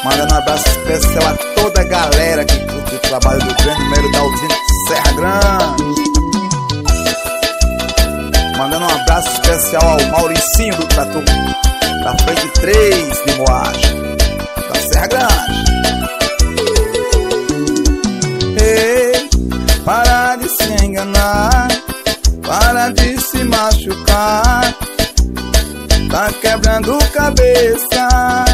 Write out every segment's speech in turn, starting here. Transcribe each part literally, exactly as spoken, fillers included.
Mandando um abraço especial a toda a galera que curte o trabalho do grande número da usina Serra Grande. Mandando um abraço especial ao Mauricinho do Trator, da frente três de Moagem, da Serra Grande. Ei, para de se enganar, para de se machucar, tá quebrando cabeça.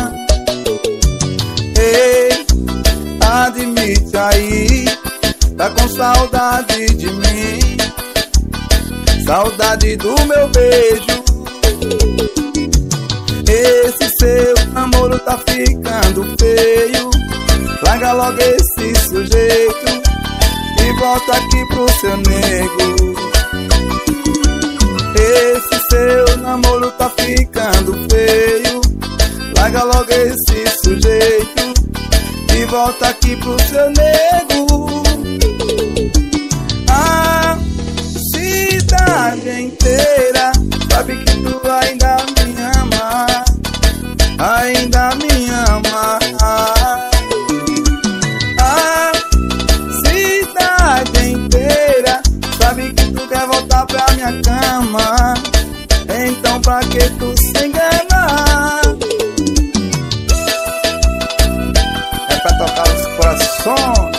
Ei, admite aí, tá com saudade de mim, saudade do meu beijo. Esse seu namoro tá ficando feio, larga logo esse sujeito e volta aqui pro seu nego. Esse seu namoro tá ficando feio, larga logo esse sujeito e volta aqui pro seu nego. A cidade inteira sabe que tu ainda me ama, ainda me ama. A cidade inteira sabe que tu quer voltar pra minha cama, então pra que tu se engana? É pra tocar os corações.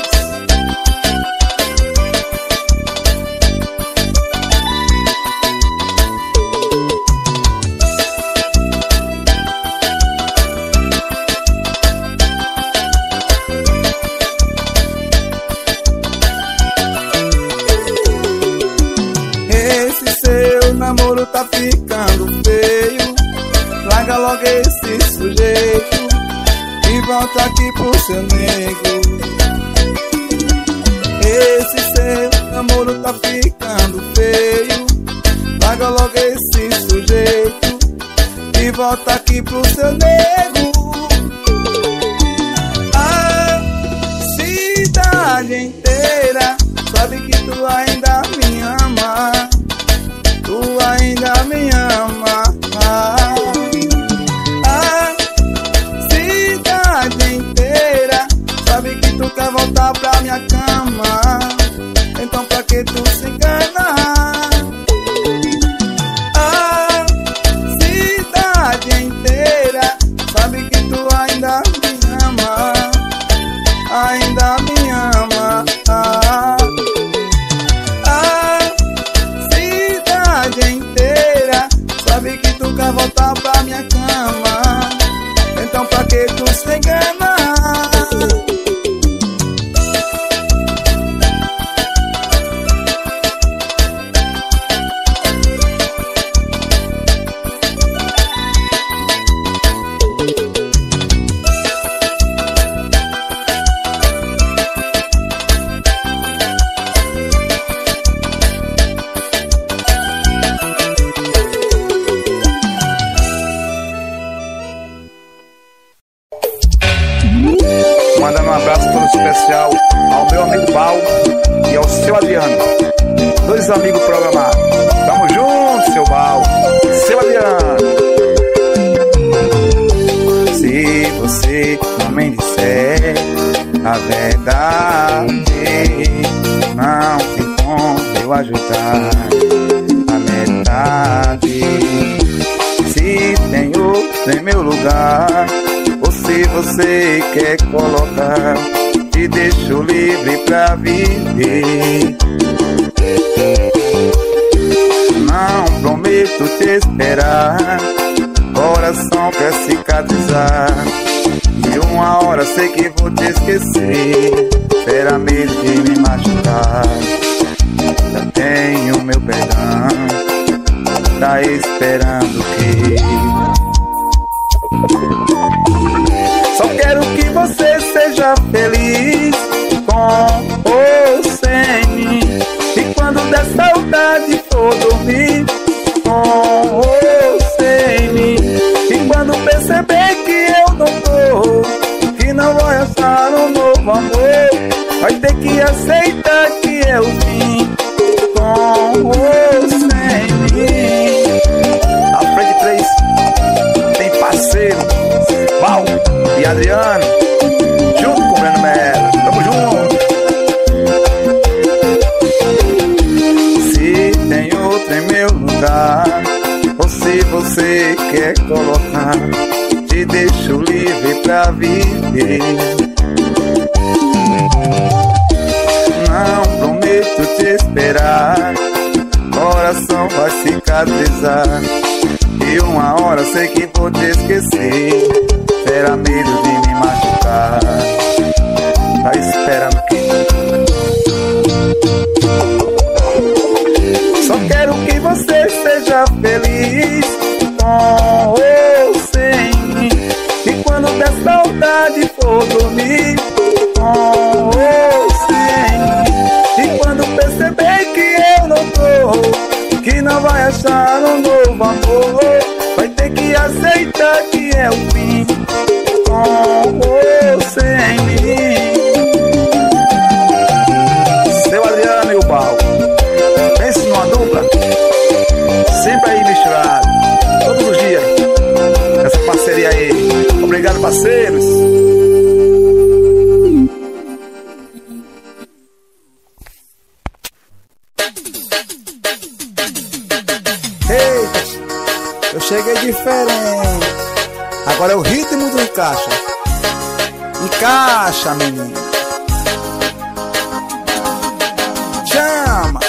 Namoro tá ficando feio, larga logo esse sujeito e volta aqui pro seu nego. Esse seu namoro tá ficando feio, larga logo esse sujeito e volta aqui pro seu nego. A cidade inteira sabe que tu ainda me ama, tu ainda me ama. A cidade inteira sabe que tu quer voltar pra minha cama, então pra que tu se engana? A cidade inteira sabe que tu ainda me ama, ainda me ama. Inteira sabe que tu quer voltar pra minha cama, então pra que tu se engana? Mandando um abraço todo especial ao meu amigo Bal e ao seu Adriano, dois amigos programados. Tamo junto, seu Bal, seu Adriano. Se você não me disser a verdade, não tem como eu ajudar a metade. Se tem outro em meu lugar, ou se você quer colocar, te deixo livre pra viver. Não prometo te esperar, coração quer cicatrizar, e uma hora sei que vou te esquecer. Terá medo de me machucar, já tenho meu perdão, tá esperando que... Só quero que você seja feliz, com ou sem mim. E quando der saudade for dormir, com ou sem mim. E quando perceber que eu não tô, que não vou achar um novo amor, vai ter que aceitar que é o fim, com ou sem mim. A frente três tem parceiro Val e Adriano. lugar, ou se você quer colocar, te deixo livre pra viver. Não prometo te esperar, coração vai cicatrizar, e uma hora sei que vou te esquecer. Terá medo de me machucar, tá esperando que? Só quero que você seja feliz, com ou sem mim. E quando der saudade for dormir, com ou sem mim. E quando perceber que eu não tô, que não vai achar um novo amor, vai ter que aceitar que é o fim, com ou sem mim. Seu Adriano e o Bal, pense numa dupla, sempre aí misturado, todos os dias, essa parceria aí. Obrigado, parceiros. Eita, eu cheguei diferente. Agora é o ritmo do encaixa. Encaixa, menina. Chama.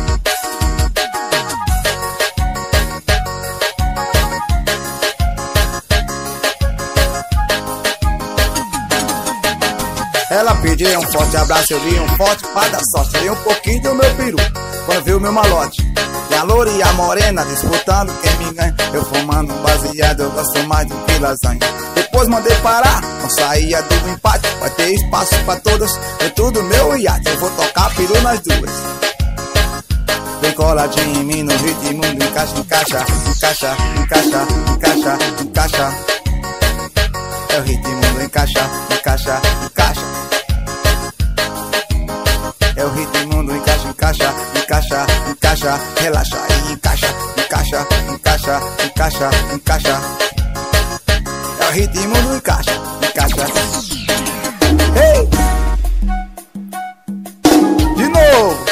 Ela pediu um forte abraço, eu vi um forte pra dar sorte. Dei um pouquinho do meu peru quando viu meu malote. E a loura e a morena disputando quem me ganha. Eu fumando um baseado, eu gosto mais do que lasanha. Depois mandei parar, não saía do empate. Vai ter espaço pra todas, é tudo meu iate. Eu vou tocar peru nas duas. Vem coladinho em mim no ritmo do encaixa, encaixa, encaixa, encaixa, encaixa, encaixa. É o ritmo do encaixa, encaixa, encaixa. É o ritmo do encaixa, encaixa, encaixa, encaixa. Relaxa e encaixa, encaixa, encaixa, encaixa, encaixa. É o ritmo do encaixa, encaixa. Ei! De novo!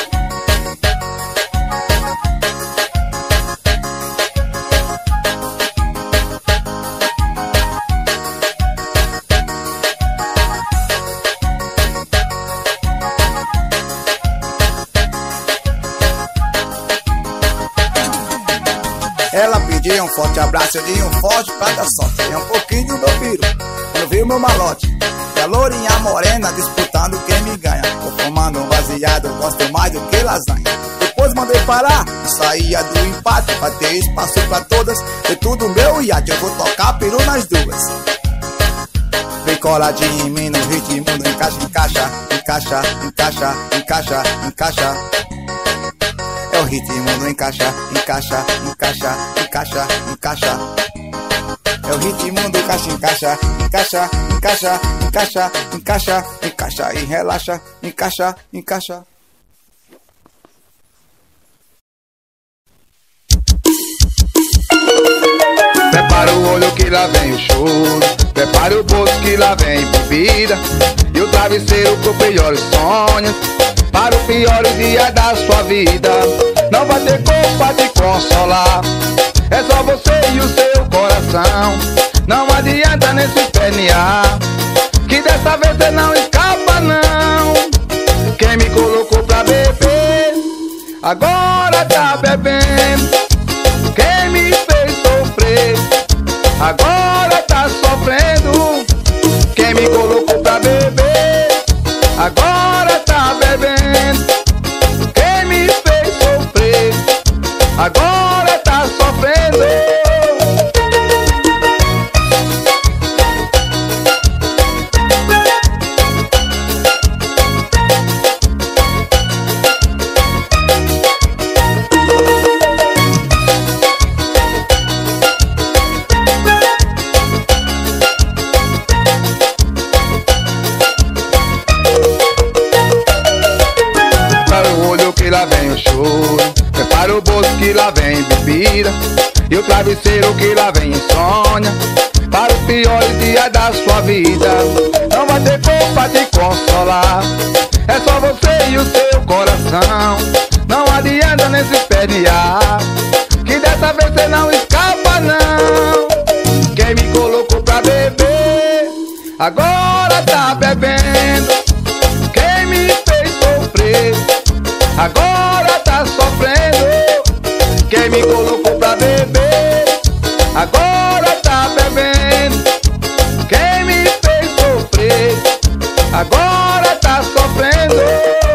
Ela pediu um forte abraço, eu dei um forte pra dar sorte. Dei um pouquinho do meu piru, eu vi o meu malote. E a lourinha morena disputando quem me ganha. Tô tomando um baseado, eu gosto mais do que lasanha. Depois mandei parar, eu saía do empate. Pra ter espaço pra todas, é tudo meu iate. Eu vou tocar peru nas duas. Vem coladinho em mim no ritmo do encaixa, encaixa, encaixa, encaixa, encaixa, encaixa. É o ritmo do encaixa, encaixa, encaixa, encaixa, encaixa. É o ritmo do encaixa, encaixa, encaixa, encaixa, encaixa, encaixa, encaixa e relaxa, encaixa, encaixa. Prepara o olho que lá vem o choro, prepara o bolso que lá vem bebida, e o travesseiro pro pior sonhos, para o pior dia da sua vida. Não vai ter como pra te consolar, é só você e o seu coração. Não adianta nem se espernear, que dessa vez você não escapa não. Quem me colocou pra beber, agora tá bebendo. Quem me fez sofrer, agora tá sofrendo. Quem me colocou pra beber, agora tá bebendo. Quem me fez sofrer, agora tá sofrendo. Lá vem o choro, prepara o bolso que lá vem bebida, e o travesseiro que lá vem insônia, para os piores dias da sua vida. Não vai ter como pra te consolar, é só você e o seu coração. Não adianta nem se espernear, que dessa vez cê não escapa não. Quem me colocou pra beber, agora tá bebendo. Quem me fez sofrer, agora tá sofrendo. Quem me colocou pra beber, agora tá bebendo. Quem me fez sofrer, agora tá sofrendo.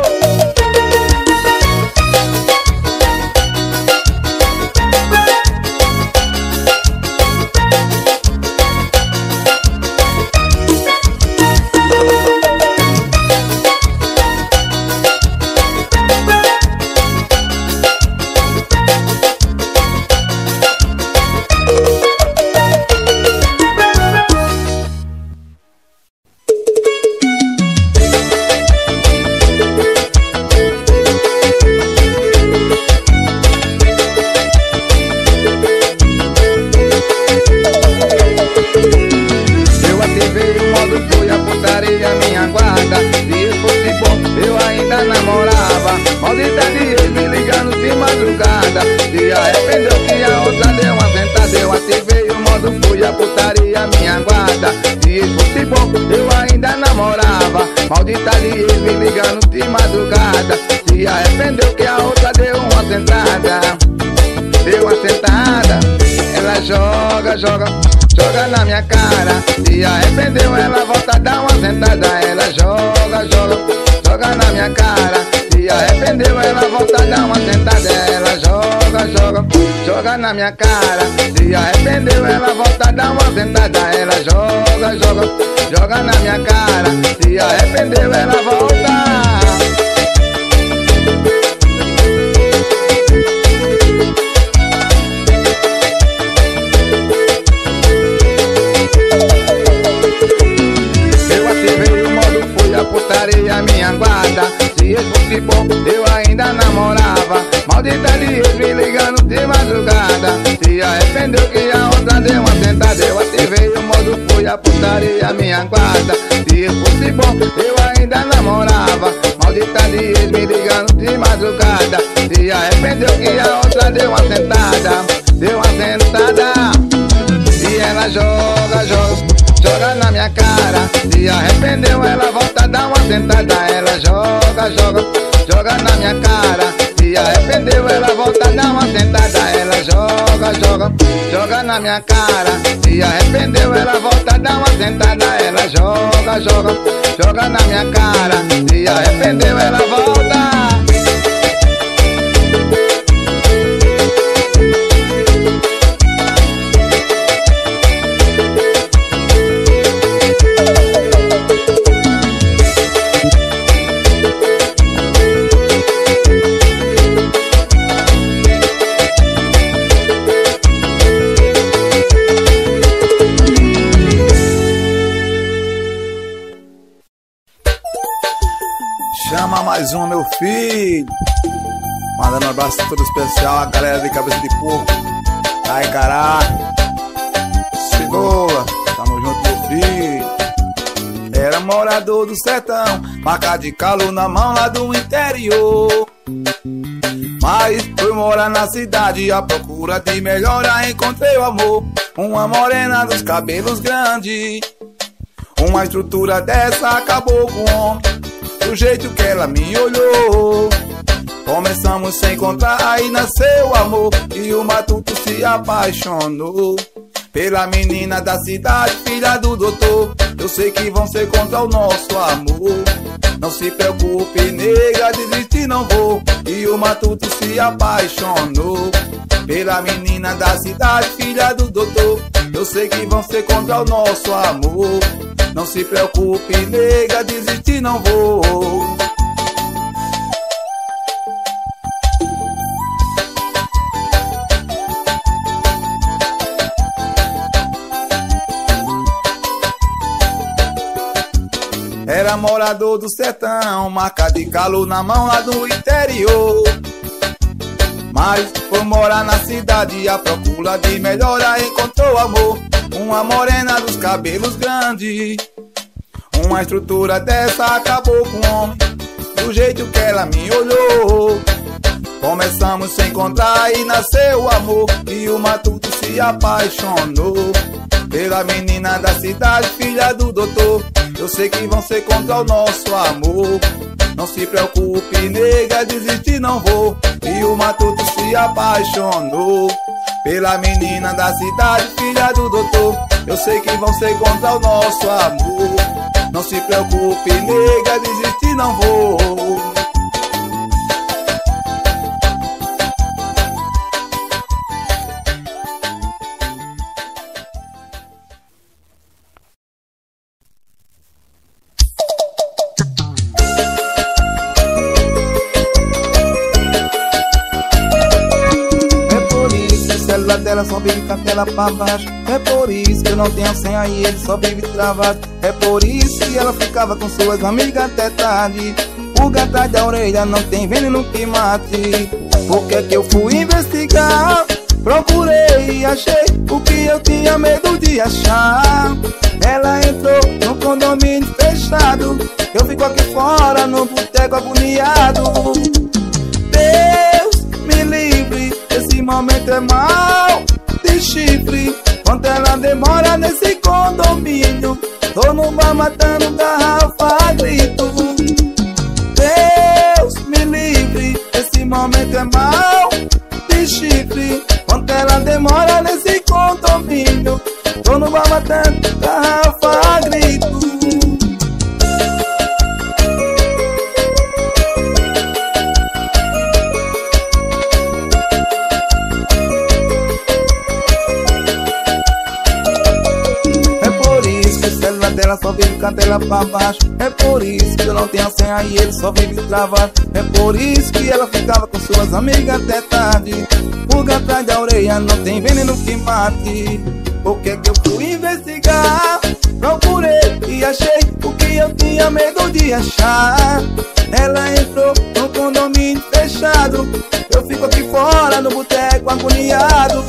Maldita de ex me ligando de madrugada. Se arrependeu que a outra deu uma sentada. Deu uma sentada. Ela joga, joga, joga na minha cara. Se arrependeu, ela volta a dar uma sentada. Ela joga, joga, joga na minha cara. Se arrependeu, ela volta a dar uma sentada. Ela joga, joga, joga na minha cara. Se arrependeu, ela volta a dar uma sentada. Ela joga, joga, joga na minha cara. Se arrependeu, ela volta. Eu ativei o modo, fui a putaria, minha guarda. Se eu fosse bom, eu ainda namorava. Maldita de ex me ligando de madrugada. Se arrependeu que a outra deu uma sentada. Eu ativei o modo, fui a putaria, minha guarda. Se eu fosse bom, eu ainda namorava. Maldita de ex me ligando de madrugada. Se arrependeu que a outra deu uma sentada. Deu uma sentada. E ela joga, joga, joga na minha cara. Se arrependeu, ela volta a dar uma sentada. Ela joga, joga, joga na minha cara. Se arrependeu, ela volta a dar uma sentada. Ela joga, joga, joga na minha cara. Se arrependeu, ela volta a dar uma sentada. Ela joga, joga, joga na minha cara. Se arrependeu, ela volta. Chama mais um, meu filho. Mandando um abraço todo especial a galera de Cabeça de Porco. Ai, caralho. Segura, tamo junto, meu filho. Era morador do sertão, marca de calo na mão lá do interior. Mas fui morar na cidade à procura de melhora, encontrei o amor. Uma morena dos cabelos grandes. Uma estrutura dessa acabou com o homem. Do jeito que ela me olhou, começamos a se encontrar, aí nasceu o amor. E o matuto se apaixonou pela menina da cidade, filha do doutor. Eu sei que vão ser contra o nosso amor. Não se preocupe, nega, desistir não vou. E o matuto se apaixonou pela menina da cidade, filha do doutor. Eu sei que vão ser contra o nosso amor. Não se preocupe, nega, desistir não vou. Era morador do sertão, marca de calo na mão lá do interior. Mas foi morar na cidade à procura de melhora, encontrou amor. Uma morena dos cabelos grandes. Uma estrutura dessa acabou com o homem. Do jeito que ela me olhou, Começamos a se encontrar e nasceu o amor, e o matuto se apaixonou pela menina da cidade, filha do doutor. Eu sei que vão ser contra o nosso amor. Não se preocupe, nega, desistir não vou. E o matuto se apaixonou pela menina da cidade, filha do doutor. Eu sei que vão ser contra o nosso amor. Não se preocupe, nega, desistir não vou. Dela só vive com a tela pra baixo. É por isso que eu não tenho senha e ele só vive travado. É por isso que ela ficava com suas amigas até tarde. O gato atrás da orelha não tem veneno que mate. Por que que eu fui investigar? Procurei e achei o que eu tinha medo de achar. Ela entrou no condomínio fechado. Eu fico aqui fora no boteco agoniado. Deus me livre, esse momento é mal de chifre. Quando ela demora nesse condomínio, tô no bar matando garrafa a grito. Deus me livre, esse momento é mal de chifre. Quando ela demora nesse condomínio, tô no bar matando garrafa a grito. Ela só vive com a tela pra baixo. É por isso que eu não tenho senha e ele só vive travado. É por isso que ela ficava com suas amigas até tarde. Pulga atrás da orelha não tem veneno que mate. Por que que eu fui investigar? Procurei e achei o que eu tinha medo de achar. Ela entrou no condomínio fechado. Eu fico aqui fora no boteco agoniado.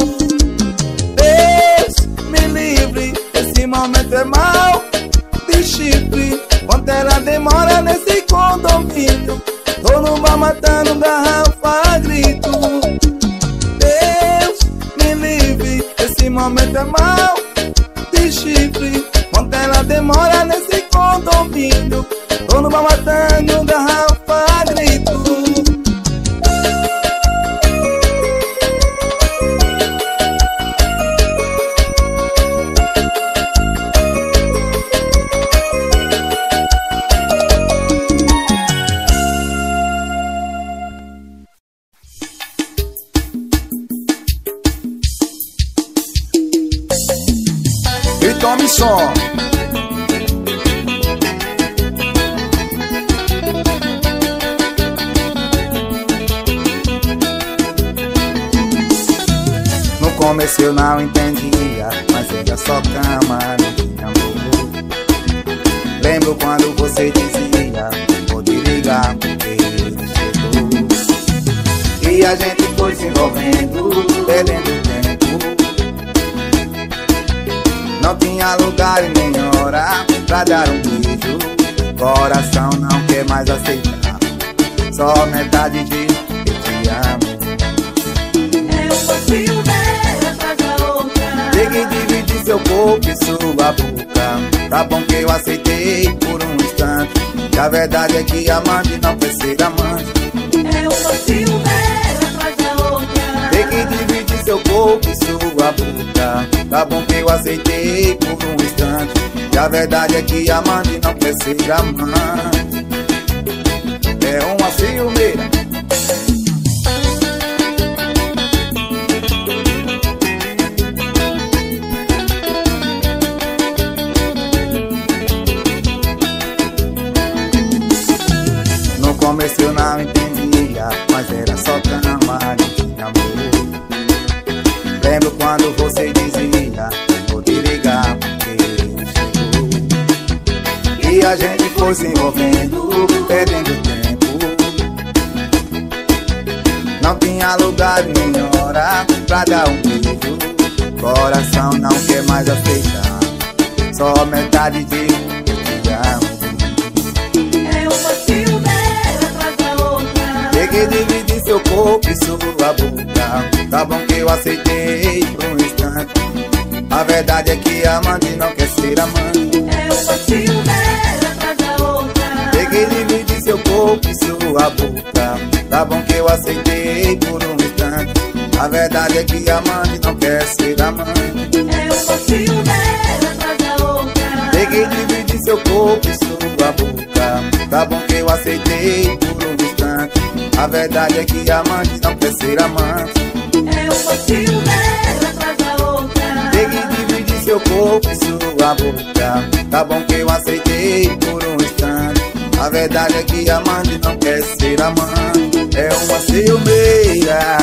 Deus me livre, esse momento é mau de chifre. Quando ela demora nesse condomínio, tô no bar matando garrafa a grito. Deus me livre, esse momento é mau de chifre. Quando ela demora nesse condomínio, tô no bar matando garrafa a grito. Tome som. No começo eu não entendia, mas era só cama, não tinha amor. Lembro quando você dizia, vou te ligar porque ele chegou. E a gente foi se envolvendo, perdendo tempo. Não tinha lugar e nem hora pra dar um beijo. Coração não quer mais aceitar, só metade de eu te amo. É um passinho dela atrás da outra. Tem que dividir seu corpo e sua boca. Tá bom que eu aceitei por um instante, que a verdade é que amante não quer ser amante. É um passinho dela atrás da outra. Tem que dividir seu corpo e sua boca. Tá bom que eu aceitei por um instante, que a verdade é que amante não quer ser amante. É uma ciumeira. No começo eu não entendia, mas era só cama, não tinha amor. Lembro quando você dizia, vou te ligar porque ele chegou. E a gente foi se envolvendo, perdendo tempo. Não tinha lugar nem hora pra dar um beijo. Coração não quer mais aceitar, só metade de eu te amo. É um passinho dela atrás da outra. Tem que dividir divide seu corpo e sua boca. Tá bom que eu aceitei por um instante. A verdade é que amante não quer ser amante. É uma ciumeira atrás da outra. Peguei, dividi seu corpo e sua boca. Tá bom que eu aceitei por um instante. A verdade é que amante não quer ser amante. É uma ciumeira atrás da outra. Peguei, dividi seu corpo e sua boca. Tá bom que eu aceitei por um instante. A verdade é que amante não quer ser amante. É uma ciumeira atrás da outra. Peguei, dividi seu corpo e sua boca. Tá bom que eu aceitei por um instante. A verdade é que amante não quer ser amante. É uma ciumeira.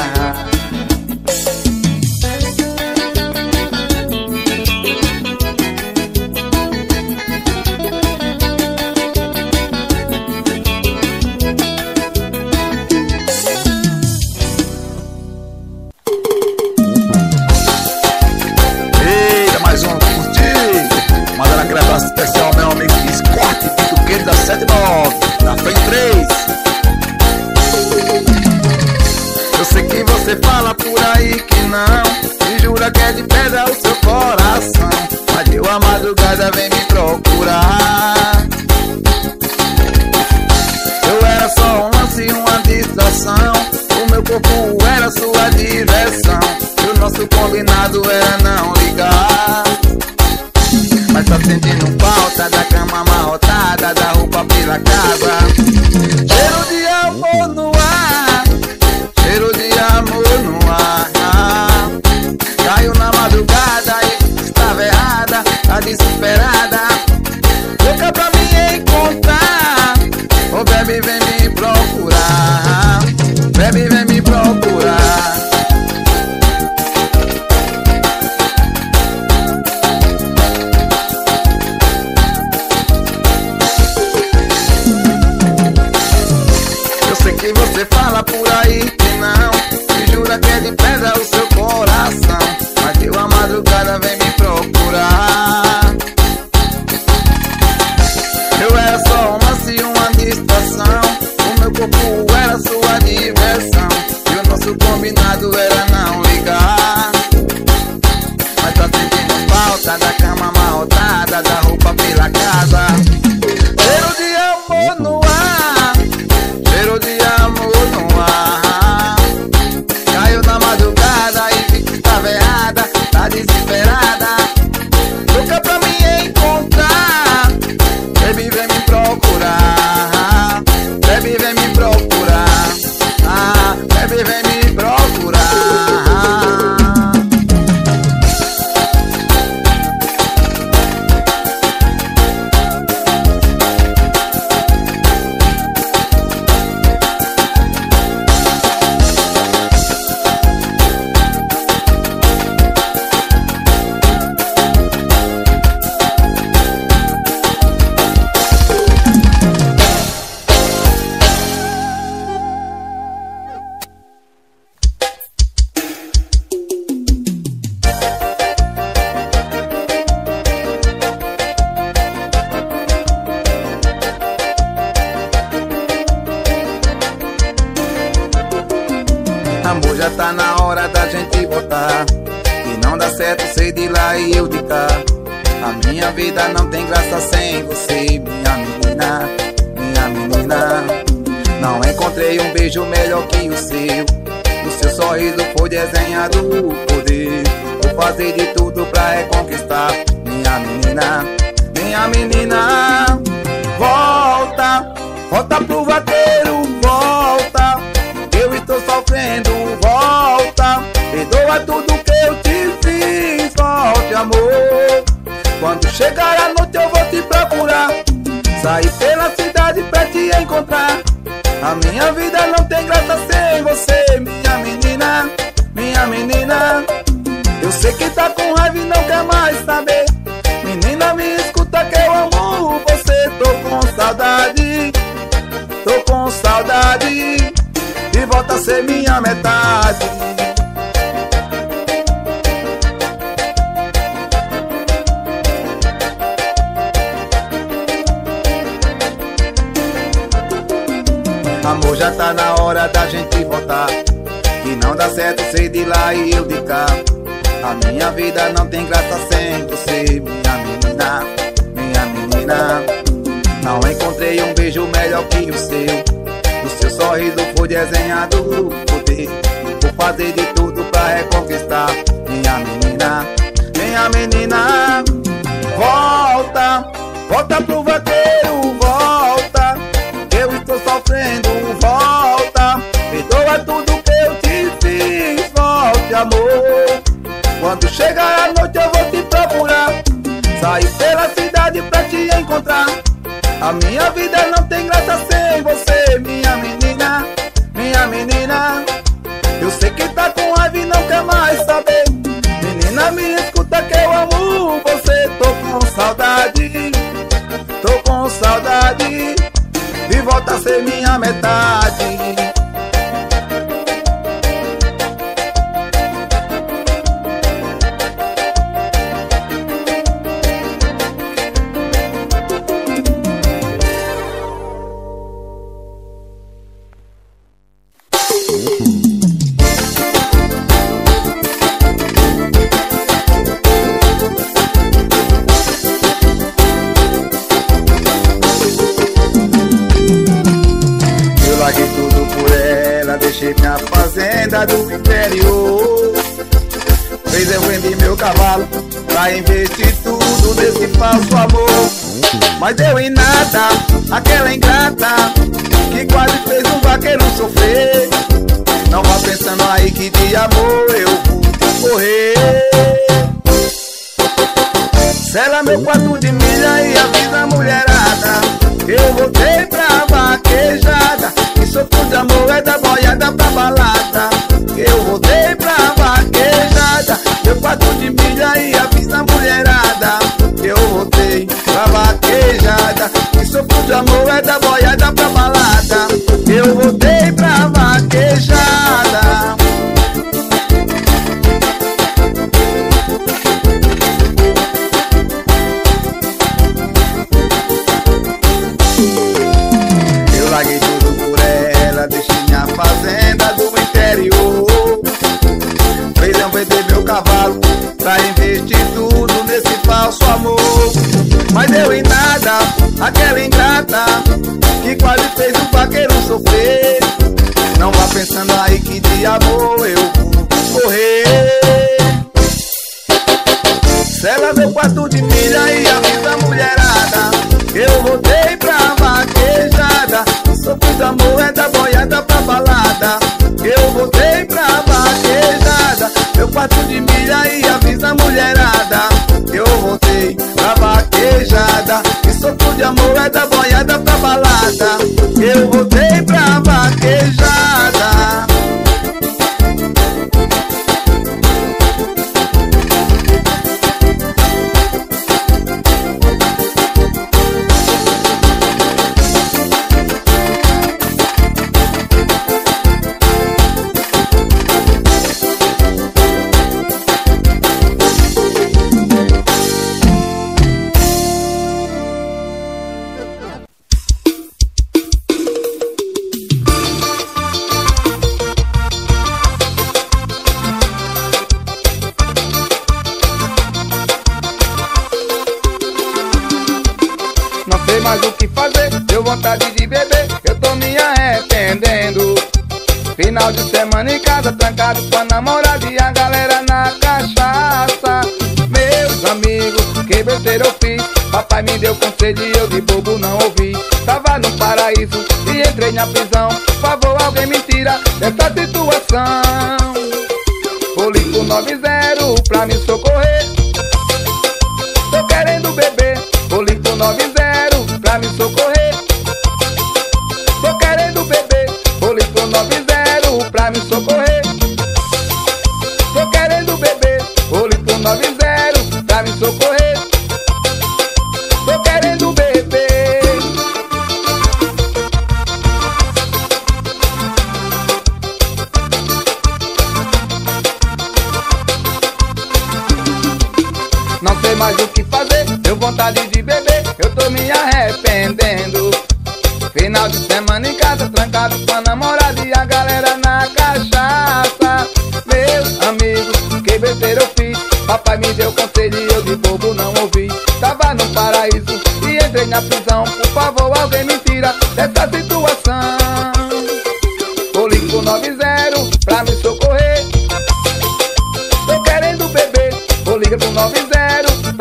Especial, meu amigo Scott, Pituqueiro da sete nove, na frente três. Eu sei que você fala por aí que não, e jura que é de pedra o seu coração, mas eu a madrugada vem me procurar. Eu era só um lance, uma distração, o meu corpo era sua diversão, e o nosso combinado era não ligar. Mas tá sentindo falta da cama amarrotada, da roupa pela casa. Cheiro de amor no ar, cheiro de amor no ar. Caiu na madrugada e estava errada, tá desesperada, louca pra me encontrar. Ô oh, baby, vem me procurar, baby, vem me procurar. Que você fala por aí que não, e jura que é de pedra o seu coração, mas eu a madrugada vem me procurar. Eu era só um lance, uma distração, o meu corpo era sua diversão, e o nosso combinado era não ligar. Mas tá sentindo falta da cama amarrotada, da roupa pela casa. Cheiro de amor no ar, cheiro de amor no ar. Caiu na madrugada e vi que estava errada, tá desesperada, louca pra me encontrar. Baby, vem me procurar, baby, vem me procurar, ah, baby, vem me procurar. Amor, já tá na hora da gente voltar, e não dá certo ser de lá e eu de cá. A minha vida não tem graça sem você, minha menina, minha menina. Não encontrei um beijo melhor que o seu, o seu sorriso foi desenhado o poder. Vou fazer de tudo pra reconquistar, minha menina, minha menina. Volta, volta pro vaqueiro, volta, eu estou sofrendo, volta. Perdoa tudo que eu te fiz, volte amor. Quando chegar a noite eu vou te procurar, sair pela cidade pra te encontrar. A minha vida não tem graça sem você, minha menina, minha menina. Eu sei que tá com raiva e não quer mais saber. Menina, me escuta que eu amo você. Tô com saudade, tô com saudade, e volta a ser minha metade. Amor, já tá na hora da gente voltar. certo, sei de lá e eu de cá. A minha vida não tem graça sem você, minha menina, minha menina. Não encontrei um beijo melhor que o seu. O seu sorriso foi desenhado no poder. Vou fazer de tudo pra reconquistar, minha menina, minha menina. Volta, volta pro vaqueiro, volta. Eu estou sofrendo, volta. Perdoa tudo que eu te fiz, volte, amor. Quando chegar a noite eu vou te procurar. Sair pela cidade pra te encontrar. A minha vida não tem graça sem você, minha menina, minha menina. Eu sei que tá com raiva e não quer mais saber. Menina, me escuta que eu amo você. Tô com saudade, tô com saudade. E volta a ser minha metade. Minha fazenda do interior. Fez eu vendi meu cavalo pra investir tudo nesse falso amor. Mas deu em nada, aquela ingrata que quase fez um vaqueiro sofrer. Não vá pensando aí que de amor eu vou correr. Sela meu quarto de milha e avisa a mulherada. Eu voltei pra vaquejada. E sofro de amor é da boiada pra balada. Eu voltei pra vaquejada. Meu quarto de milha e avisa a mulherada. Eu voltei pra vaquejada. E sofro de amor é da boiada pra balada. Eu voltei pra vaquejada. Larguei tudo por ela, deixei minha fazenda do interior. Fez eu vender meu cavalo pra investir tudo nesse falso amor. Mas deu em nada, aquela ingrata que quase fez o vaqueiro sofrer. Não vá pensando aí que de amor eu vou correr. Sela meu quarto de milha e avisa a mulherada. Eu voltei pra vaquejada. Sofro de amor é da boiada pra balada. Eu voltei pra vaquejada. Meu quarto de milha e avisa a mulherada. Eu voltei pra vaquejada. E sofro de amor é da boiada pra balada. Eu voltei pra vaquejada. Mais o que fazer, deu vontade de beber, eu tô me arrependendo. Final de semana em casa, trancado com a namorada e a galera na cachaça. Meus amigos, que besteira eu fiz, papai me deu conselho e eu de bobo não ouvi. Tava no paraíso e entrei na prisão, por favor alguém me tira dessa situação. Vou ligo nove zero pra me socorrer, tô querendo beber. Vou ligo nove zero pra me socorrer, tô querendo beber. Vou ligo nove zero pra me socorrer, tô querendo beber. Vou ligo nove zero pra me socorrer, tô querendo beber. Não sei mais o que fazer, deu vontade de beber, eu tô me arrependendo. Final de semana em casa, trancado com a namorada e a galera na cachaça.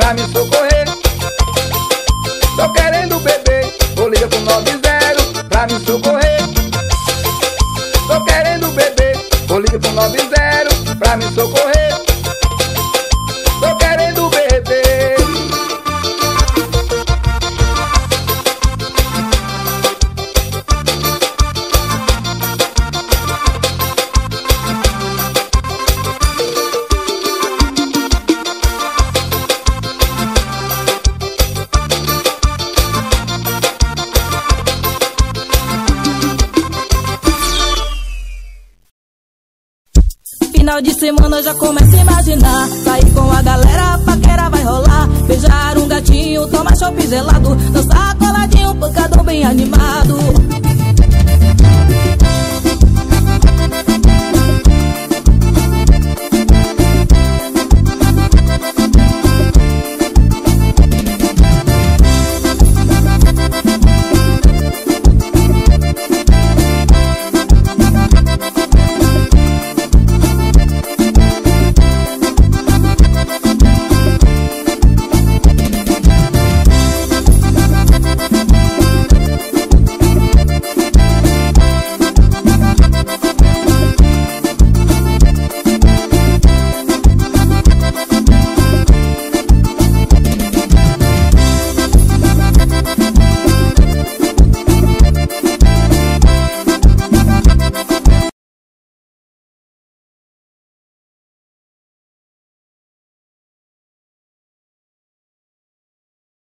pra me socorrer. Tô querendo beber, ou liga pro nove zero pra me socorrer. Tô querendo beber, ou liga pro nove zero pra me socorrer. Tô querendo beber. Final de semana já começa a imaginar. Sair com a galera, a paquera vai rolar. Beijar um gatinho, tomar chopp gelado, dançar coladinho, pancadão bem animado.